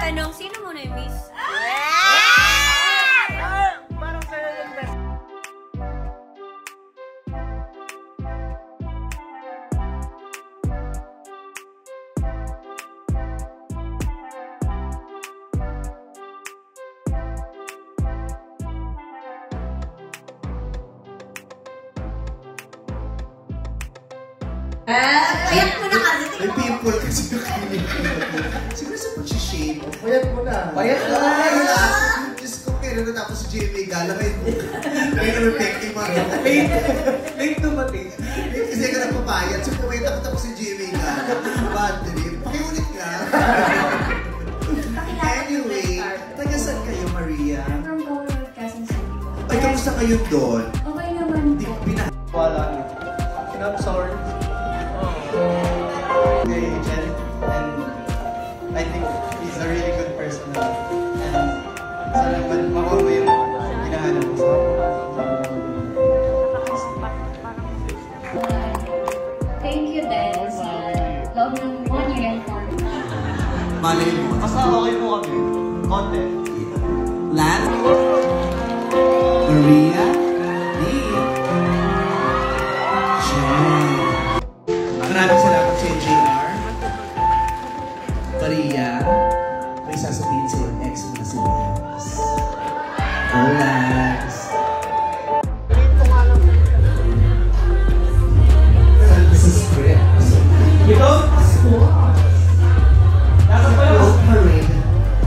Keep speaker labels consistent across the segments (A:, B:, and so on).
A: tanong, sino mo na-miss?
B: Parang sa'yo yung best.
A: Payat mo na kasi.
C: May pimple kasi yung kinig. Siguro sa pag-shape.
B: Payat mo na.
C: Payat mo na. Diyos ko, kailan natapos si Jamie Gala ngayon. Ngayon naman pekting mga.
B: Late dumating.
C: Kasi ka nagpapayat. So pumayat ako tapos si Jamie Gala. Bad trip. Pakiulit nga. Anyway, taga saan kayo, Maria?
D: From Government Quezon City.
C: Ay, kamusta kayo doon?
D: Okay naman po.
B: Wala. I'm sorry. Kay Jen, and I think he's a really good person. And sana makuha mo yung hinahanap mo sa
D: Thank you din sa love ng 1 year and 4 months.
C: Malay mo.
B: basta okay po kami. Konti.
C: Lan? Maria? Lee? Jen. Maraming salamat sa JR. Maria, may sasabihin sa'yo ang ex mo na si Lex. Relax. This is script.
B: Ito? Nasa pa yun?
C: Road parade.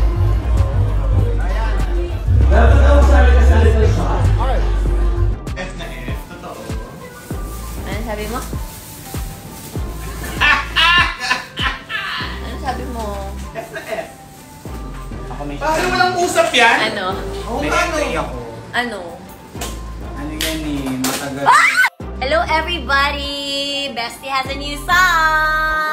B: Dapat ako sabi ka sa little shot.
C: F na F, totoo.
A: Ano sabi mo? Ano sabi mo?
B: F na F. Ako may
C: Paano walang usap yan?
A: Ano?
B: may entry ako.
A: Ano?
B: Ano yan eh, matagal.
A: Hello everybody! Bestie has a new song!